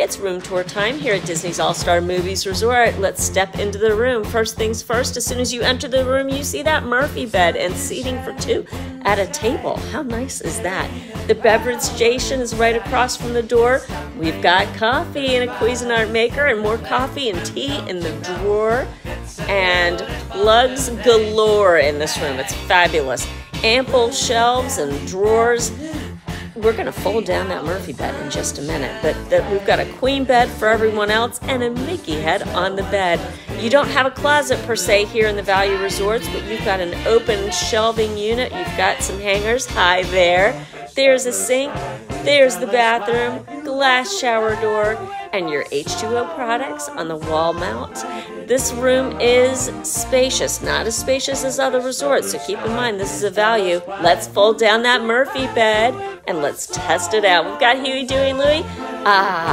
It's room tour time here at Disney's All-Star Movies Resort. Let's step into the room. First things first, as soon as you enter the room, you see that Murphy bed and seating for two at a table. How nice is that? The beverage station is right across from the door. We've got coffee and a Cuisinart maker and more coffee and tea in the drawer. And plugs galore in this room. It's fabulous. Ample shelves and drawers. We're going to fold down that Murphy bed in just a minute, but we've got a queen bed for everyone else and a Mickey head on the bed. You don't have a closet per se here in the Value Resorts, but you've got an open shelving unit. You've got some hangers. Hi there. There's a sink. There's the bathroom, glass shower door, and your H2O products on the wall mount. This room is spacious, not as spacious as other resorts, so keep in mind this is a value. Let's fold down that Murphy bed and let's test it out. We've got Huey, Dewey, and Louie.